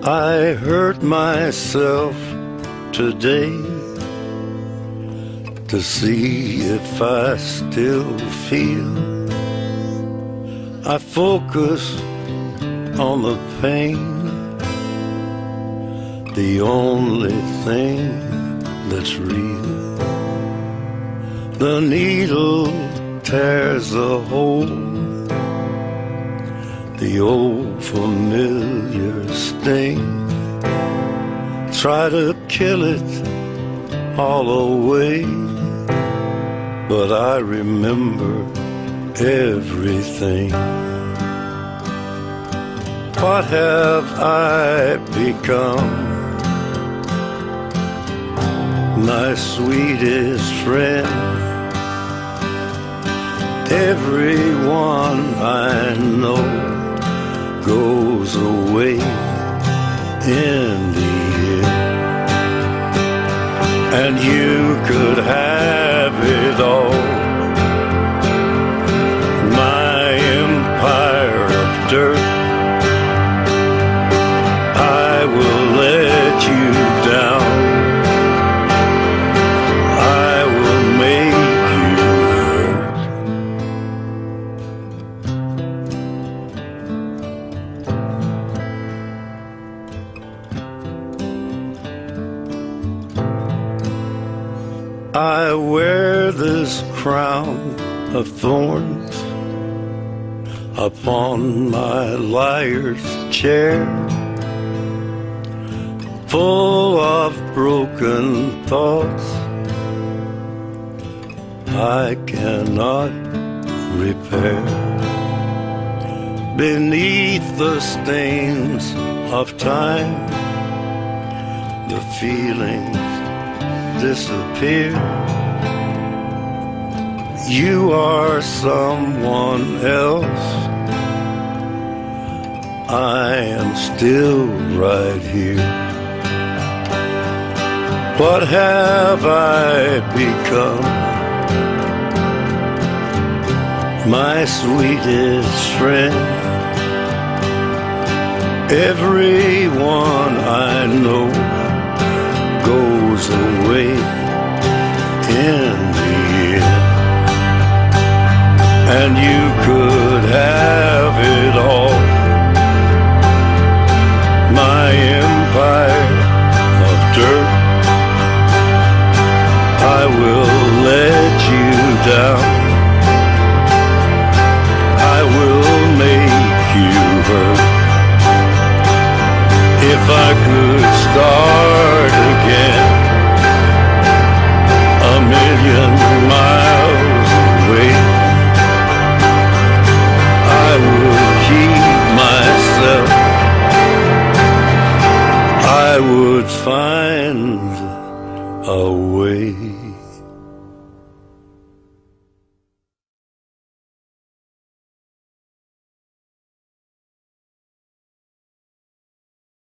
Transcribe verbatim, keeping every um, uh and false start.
I hurt myself today to see if I still feel. I focus on the pain, the only thing that's real. The needle tears a hole, the old familiar sting. Try to kill it all away, but I remember everything. What have I become? My sweetest friend. Everyone I know goes away in the end, and you could have it all. My empire of dirt, I will let you down. I will make you hurt. I wear this crown of thorns upon my liar's chair, full of broken thoughts I cannot repair. Beneath the stains of time, the feelings disappear. You are someone else, I am still right here. What have I become? My sweetest friend. Everyone I know goes away in the end, and you could have it all. My empire of dirt, I will let you down. I will make you hurt. If I could start again, a million miles away, I would keep myself. I would find a way.